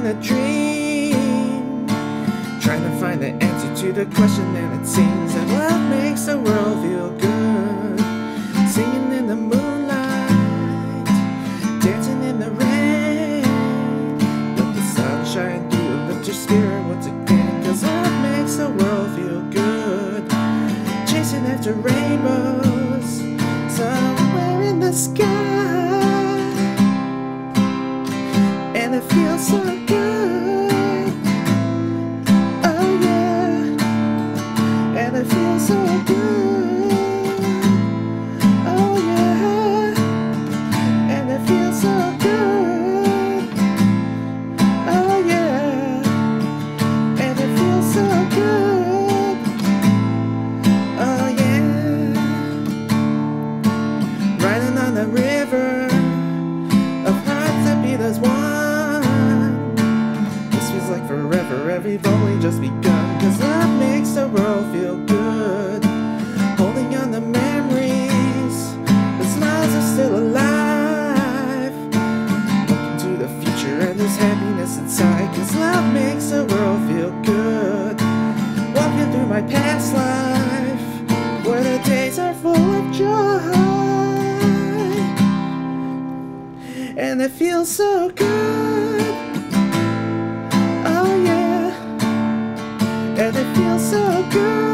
in a dream, trying to find the answer to the question, and it seems that love makes the world feel good. Singing in the moonlight, dancing in the rain, let the sun shine through and lift your spirit once again, 'cause love makes the world feel good. Chasing after rainbows somewhere in the sky, and it feels so good. Oh yeah, and it feels so good. Oh yeah, and it feels so good. Oh yeah, and it feels so good. Oh yeah, riding on the river of hearts that beat as one. This feels like forever, we've only just begun, 'cause love makes the world feel good. Holding on to memories, the smiles are still alive. Looking to the future and there's happiness inside, 'cause love makes the world feel good. Walking through my past life, where the days are full of joy, and it feels so good. Oh yeah, and it feels so good.